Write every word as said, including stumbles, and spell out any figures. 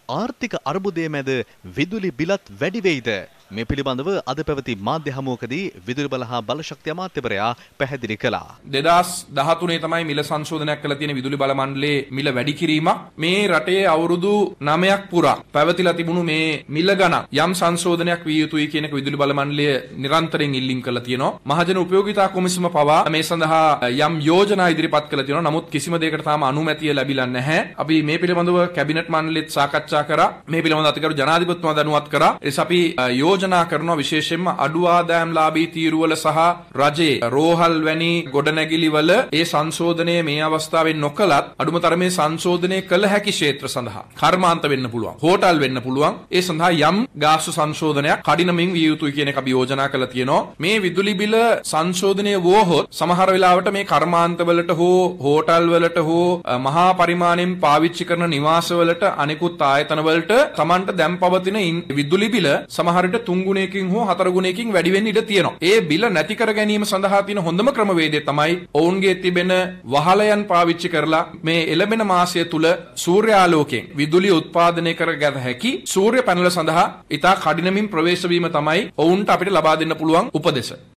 ආර්ථික අර්බුදයේ මැද විදුලි බිලත් වැඩි වෙයිද? මේ පිළිබඳව අද පැවති මාධ්‍ය හමුවකදී විදුලි බල හා බලශක්ති අමාත්‍යවරයා පැහැදිලි කළා. දෙදාස් දහතුනේ තමයි මිල සංශෝධනයක් කළ තියෙන විදුලි බල මණ්ඩලයේ මිල වැඩි කිරීමක්. මේ රටේ අවුරුදු නවයක් පුරා පැවතිලා තිබුණු මේ මිල ගණන් යම් සංශෝධනයක් විය යුතුයි කියන එක විදුලි බල මණ්ඩලය නිරන්තරයෙන් ඉල්ලින් කරලා තියෙනවා. මහජන උපයෝගිතා කොමිසම පවා මේ සඳහා යම් යෝජනා ඉදිරිපත් කළා තියෙනවා. නමුත් කිසිම දෙයකට තාම අනුමැතිය ලැබිලා නැහැ. අපි මේ පිළිබඳව කැබිනට් මණ්ඩලෙත් සාකච්ඡා කරා. මේ පිළිබඳව අතිගරු ජනාධිපතිතුමා දැනුවත් කරා. එස් අපි යෝජනා කරනවා විශේෂයෙන්ම අඩු ආදායම්ලාභී තීරුවල සහ රජයේ රෝහල් වැනි ගොඩනැගිලි වල ඒ සංශෝධනය මේ අවස්ථාවේ නොකලත් අඩුම තරමේ සංශෝධනය කළ හැකි ක්ෂේත්‍ර සඳහා කර්මාන්ත වෙන්න පුළුවන්, හෝටල් වෙන්න පුළුවන්. ඒ සඳහා යම් ගාස්තු සංශෝධනයක් කඩිනමින් විය යුතුයි කියන එක අපි යෝජනා කරලා තියෙනවා. මේ විදුලි බිල සංශෝධනය වුවහොත් සමහර වෙලාවට මේ කර්මාන්තවලට හෝ හෝටල් වලට හෝ මහා පරිමාණයෙන් පාවිච්චි කරන නිවාස වලට අනෙකුත් ආයතන වලට Tamanට දැන් පවතින විදුලි බිල සමහර විට තුන් ගුණයකින් හෝ හතර ගුණයකින් වැඩි වෙන්න ඉඩ තියෙනවා. ඒ බිල නැති කර ගැනීම සඳහා තියෙන හොඳම ක්‍රමවේදය තමයි ඔවුන්ගේ තිබෙන වහලයන් පාවිච්චි කරලා මේ එළඹෙන මාසය තුල සූර්යාලෝකයෙන් විදුලිය උත්පාදනය කරගත හැකි සූර්ය පැනල සඳහා ඉතා කඩිනමින් ප්‍රවේශ වීම තමයි ඔවුන්ට අපිට ලබා දෙන්න පුළුවන් උපදෙස.